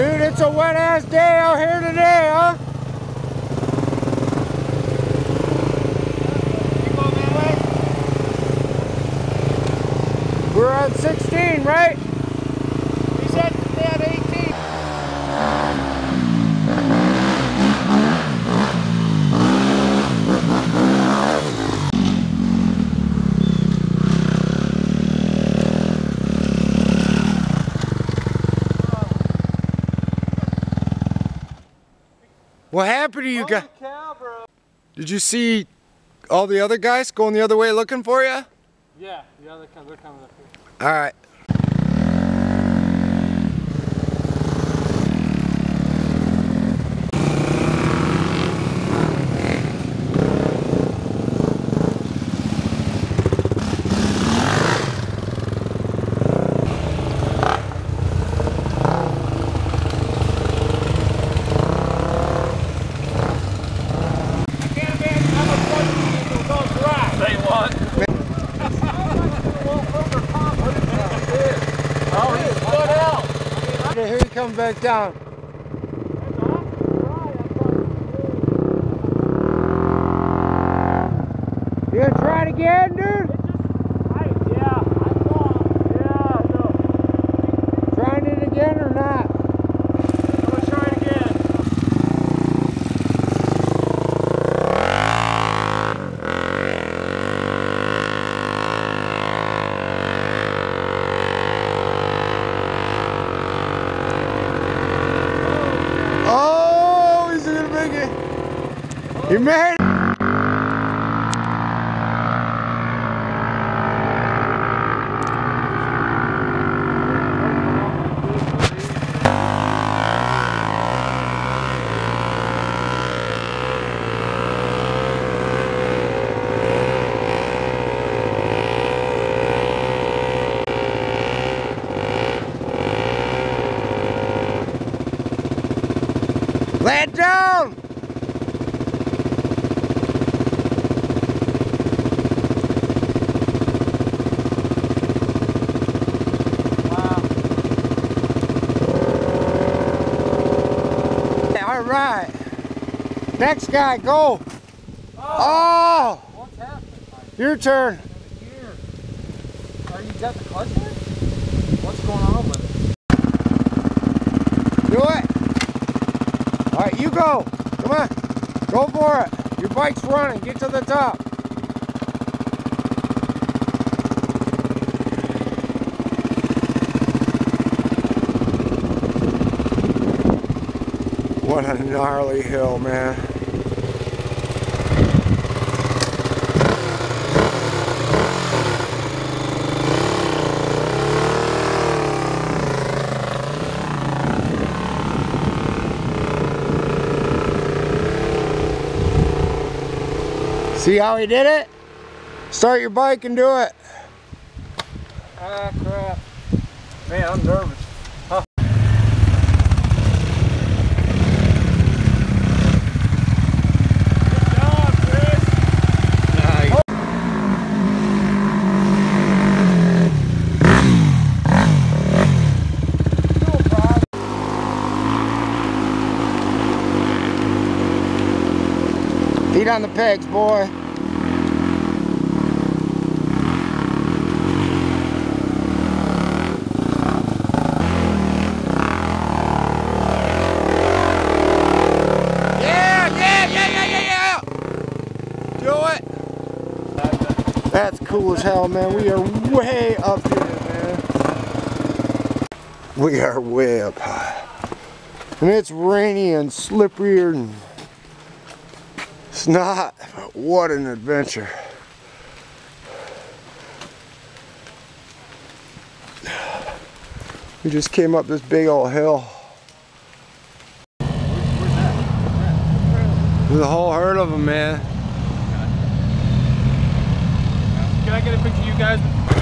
Dude, it's a wet ass day out here today, huh? You going that way? We're on 16, right? He said they had 18. What happened to you guys? Holy cow, bro. Did you see all the other guys going the other way looking for you? Yeah, they're coming up here. All right. Here he comes back down. You gonna try it again, dude? Yeah, I saw him. Yeah, no. Trying it again or not? I'm gonna try it again. Oh, he's gonna make it. He made it. Lay it down! Wow. All right. Next guy, go. Oh! What's happening? Your turn. Here. Are you got the clutch in it? What's going on with it? Do it. All right, you go. Come on. Go for it. Your bike's running. Get to the top. What a gnarly hill, man. See how he did it? Start your bike and do it. Ah, crap. Man, I'm nervous. Huh. Good job, Chris. Nice. Feet on the pegs, boy. That's cool as hell, man. We are way up here, man. We are way up high. And it's rainy and slippery and it's not, but what an adventure. We just came up this big old hill. There's a whole herd of them, man. Can I get a picture of you guys?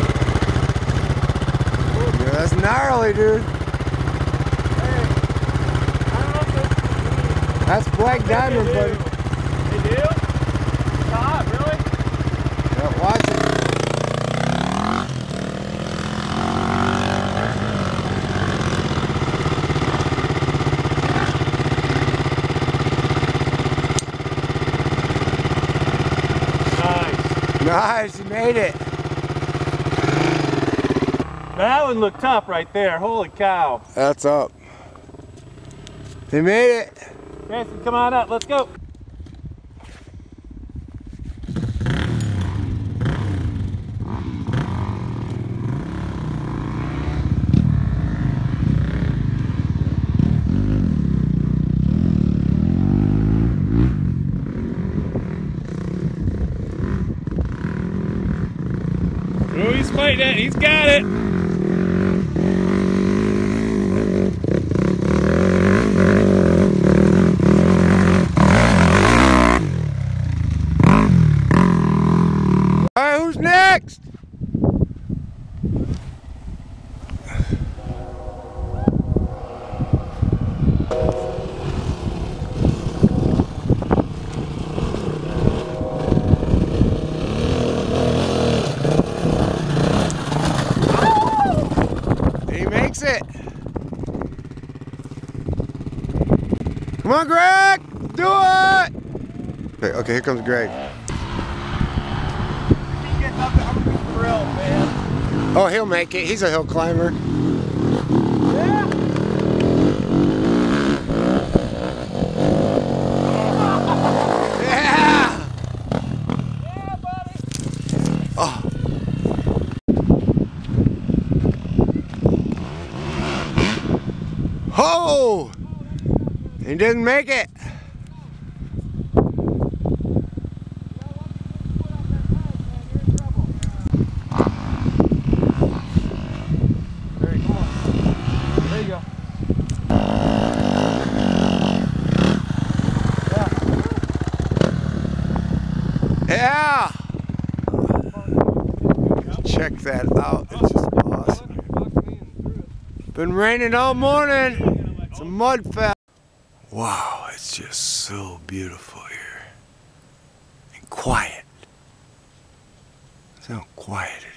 Yeah, that's gnarly, dude. Hey, I don't know if That's Black Diamond, they buddy. do. They do? Hot, really? Yeah, watch it. Nice, you made it. That one looked tough right there. Holy cow. That's up. He made it. Jason, come on up. Let's go. Oh, he's fighting it. He's got it. All right, who's next? He makes it. Come on, Greg, do it. Okay, here comes Greg. Oh, he'll make it. He's a hill climber. Yeah. Yeah! Yeah, buddy. Oh. Oh! He didn't make it. Yeah! Check that out. It's just awesome. Been raining all morning. It's a mud fest. Wow, it's just so beautiful here. And quiet. See how quiet it is.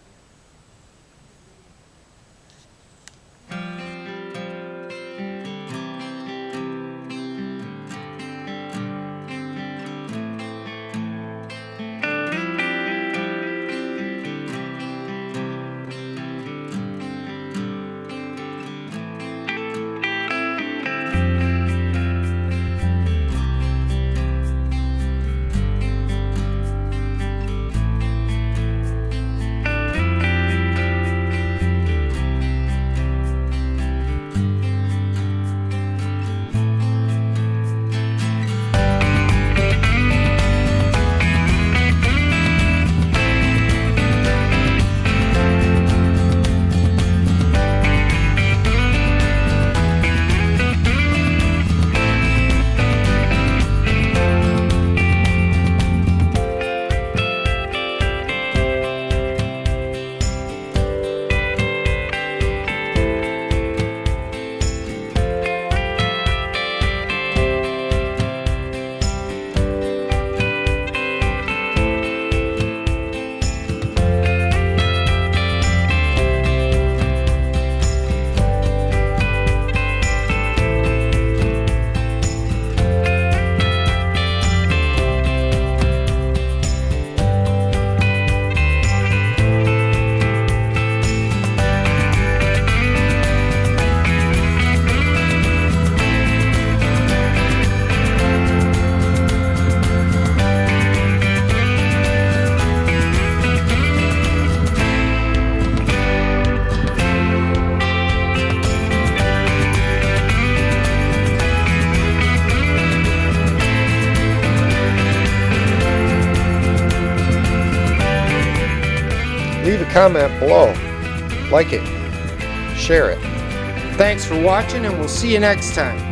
Leave a comment below, like it, share it. Thanks for watching, and we'll see you next time.